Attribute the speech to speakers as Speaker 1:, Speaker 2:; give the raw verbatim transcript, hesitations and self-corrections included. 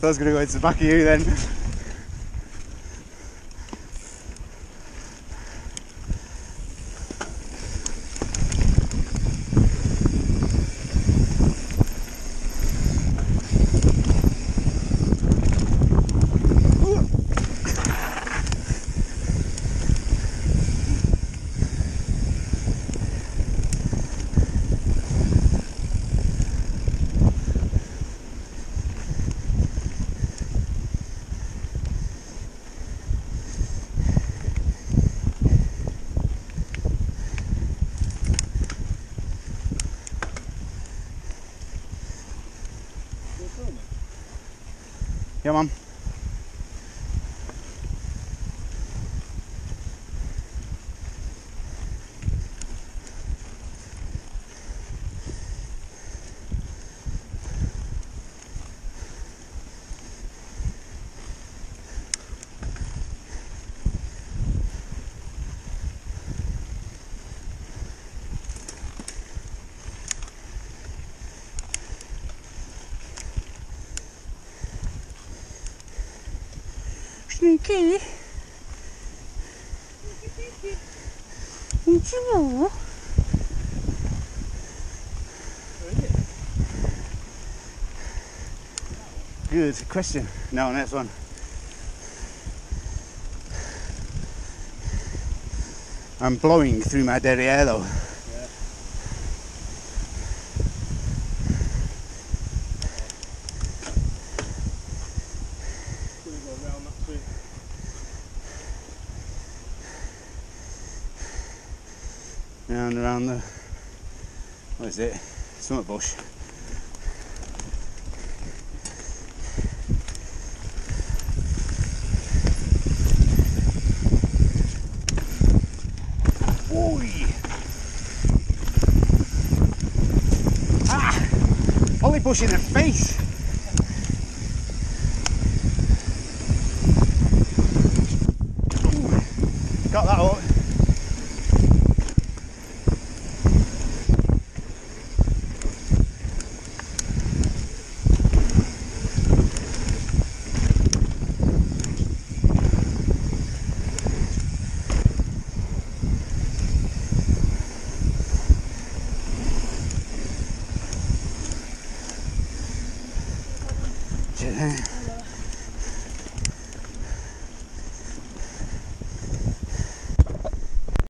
Speaker 1: I was going to go into the back of you then. Yeah, man. Sneaky. Did you know? Good question. No, next one. I'm blowing through my derriere though.
Speaker 2: Yeah. Gonna go round that tree.
Speaker 1: Round around the, what is it? Summer bush. Oi! Ah! Only bush in the face!